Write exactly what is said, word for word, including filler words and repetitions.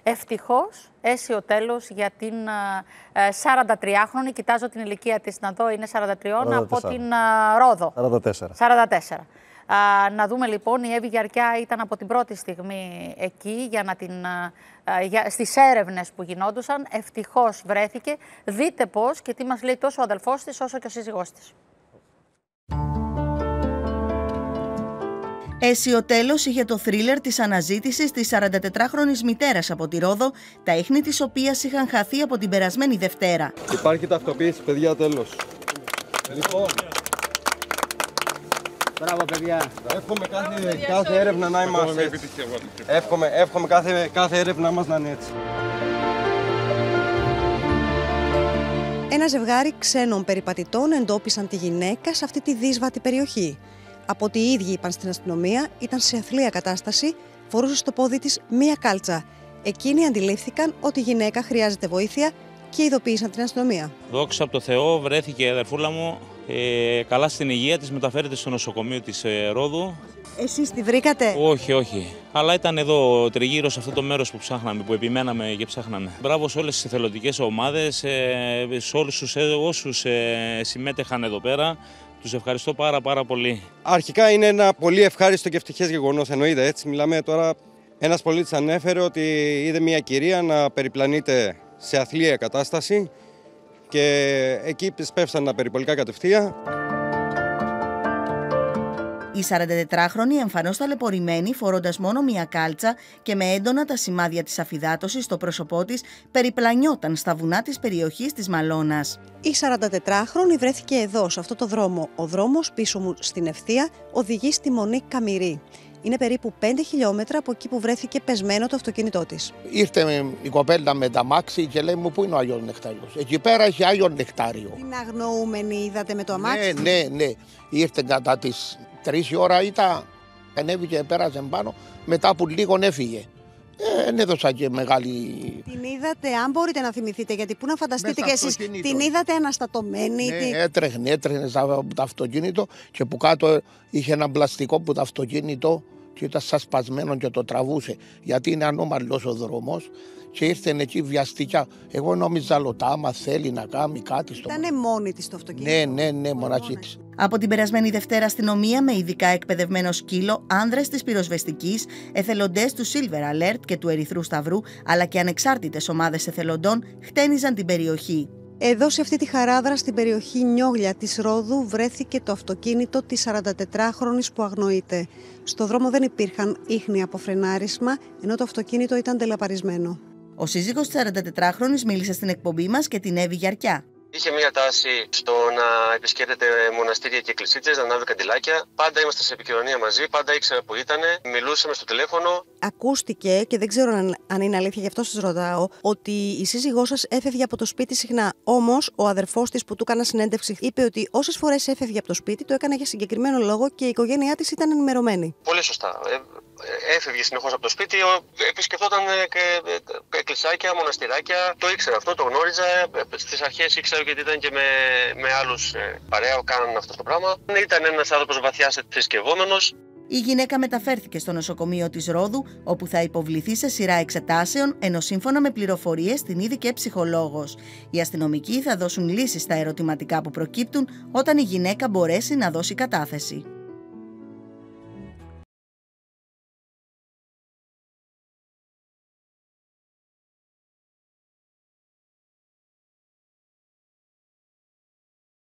Ευτυχώς αίσιο τέλος για την σαραντατριάχρονη. Κοιτάζω την ηλικία της να δω, είναι σαράντα τρία από την Ρόδο. σαράντα τέσσερα. σαράντα τέσσερα. Α, να δούμε λοιπόν, η Εύη Γιαρκιά ήταν από την πρώτη στιγμή εκεί για να την, α, για, στις έρευνες που γινόντουσαν. Ευτυχώς βρέθηκε. Δείτε πώς και τι μας λέει τόσο ο αδελφός της όσο και ο σύζυγός της. Αίσιο τέλος είχε το θρίλερ της αναζήτησης της σαραντατετράχρονης μητέρας από τη Ρόδο, τα ίχνη της οποίας είχαν χαθεί από την περασμένη Δευτέρα. Υπάρχει ταυτοποίηση, παιδιά, τέλος. Λοιπόν, μπράβο, παιδιά. Εύχομαι κάθε, κάθε έρευνα να είμαστε έτσι. Εύχομαι, εύχομαι κάθε, κάθε έρευνα μας να είναι έτσι. Ένα ζευγάρι ξένων περιπατητών εντόπισαν τη γυναίκα σε αυτή τη δύσβατη περιοχή. Από ό,τι οι ίδιοι είπαν στην αστυνομία, ήταν σε αθλία κατάσταση, φορούσε στο πόδι της μία κάλτσα. Εκείνοι αντιλήφθηκαν ότι η γυναίκα χρειάζεται βοήθεια και ειδοποίησαν την αστυνομία. Δόξα από το Θεό, βρέθηκε η αδερφούλα μου ε, καλά στην υγεία της, μεταφέρεται στο νοσοκομείο της ε, Ρόδου. Εσείς τη βρήκατε? Όχι, όχι. Αλλά ήταν εδώ τριγύρω σε αυτό το μέρος που ψάχναμε, που επιμέναμε και ψάχναμε. Μπράβο σε όλες τις εθελοντικές ομάδες, ε, σε όλους όσους ε, συμμέτεχαν εδώ πέρα. Τους ευχαριστώ πάρα πάρα πολύ. Αρχικά είναι ένα πολύ ευχάριστο και ευτυχές γεγονός, εννοείται έτσι. Μιλάμε τώρα, ένας πολίτης ανέφερε ότι είδε μια κυρία να περιπλανείται σε αθλία κατάσταση και εκεί πέφτουν τα περιπολικά κατευθεία. Η σαραντατετράχρονη εμφανώς ταλαιπωρημένη, φορώντας μόνο μία κάλτσα και με έντονα τα σημάδια της αφυδάτωσης στο πρόσωπό της, περιπλανιόταν στα βουνά της περιοχής της Μαλώνας. Η σαραντατετράχρονη βρέθηκε εδώ, σε αυτό το δρόμο. Ο δρόμος πίσω μου στην ευθεία οδηγεί στη Μονή Καμηρή. Είναι περίπου πέντε χιλιόμετρα από εκεί που βρέθηκε πεσμένο το αυτοκίνητό της. Ήρθε η κοπέλα με τα μάξι και λέει μου πού είναι ο Άγιος Νεκτάριος. Εκεί πέρα έχει Άγιο Νεκτάριο. Την αγνοούμενη είδατε με το αμάξι? Ναι, ναι, ναι. Ήρθε κατά τις τρεις η ώρα, ήταν, ανέβηκε, πέρασε πάνω, μετά που λίγο έφυγε. Δεν έδωσα και μεγάλη... Την είδατε, αν μπορείτε να θυμηθείτε, γιατί πού να φανταστείτε και εσείς, την είδατε αναστατωμένη? Ναι, τι... έτρεχνε, έτρεχνε από το αυτοκίνητο και που κάτω είχε ένα πλαστικό που το αυτοκίνητο και ήταν σασπασμένο και το τραβούσε, γιατί είναι ανώμαλος ο δρόμος και ήρθε εκεί βιαστικά. Εγώ νόμιζα λωτά, άμα θέλει να κάνει κάτι στο... Ήτανε μόνη της το αυτοκίνητο? Ναι, ναι, ναι, μοναχή της. Από την περασμένη Δευτέρα, αστυνομία με ειδικά εκπαιδευμένο σκύλο, άνδρες της πυροσβεστικής, εθελοντές του Silver Alert και του Ερυθρού Σταυρού, αλλά και ανεξάρτητες ομάδες εθελοντών χτένιζαν την περιοχή. Εδώ, σε αυτή τη χαράδρα στην περιοχή Νιόγλια της Ρόδου, βρέθηκε το αυτοκίνητο της σαραντατετράχρονης που αγνοείται. Στο δρόμο δεν υπήρχαν ίχνη από φρενάρισμα, ενώ το αυτοκίνητο ήταν τελαπαρισμένο. Ο σύζυγος της σαραντατετράχρονης μίλησε στην εκπομπή μας και την Εύη Γιαρκιά. Είχε μια τάση στο να επισκέπτεται μοναστήρια και εκκλησίτσες, να ανάβει καντιλάκια. Πάντα είμαστε σε επικοινωνία μαζί, πάντα ήξερα που ήταν, μιλούσαμε στο τηλέφωνο. Ακούστηκε, και δεν ξέρω αν, αν είναι αλήθεια, γι' αυτό σας ρωτάω, ότι η σύζυγός σας έφευγε από το σπίτι συχνά. Όμως, ο αδερφός της που του έκανα συνέντευξη είπε ότι όσες φορές έφευγε από το σπίτι, το έκανε για συγκεκριμένο λόγο και η οικογένειά της ήταν ενημερωμένη. Πολύ σωστά. Έφευγε συνεχώς από το σπίτι, επισκεφτόταν εκκλησάκια, μοναστηράκια. Το ήξερα αυτό, το γνώριζα. Στις αρχές ήξερα γιατί ήταν και με, με άλλους παρέα που κάνανε αυτό το πράγμα. Ήταν ένας άνθρωπος βαθιά θρησκευόμενος. Η γυναίκα μεταφέρθηκε στο νοσοκομείο της Ρόδου, όπου θα υποβληθεί σε σειρά εξετάσεων, ενώ σύμφωνα με πληροφορίες την είδε και ψυχολόγος. Οι αστυνομικοί θα δώσουν λύσεις στα ερωτηματικά που προκύπτουν όταν η γυναίκα μπορέσει να δώσει κατάθεση.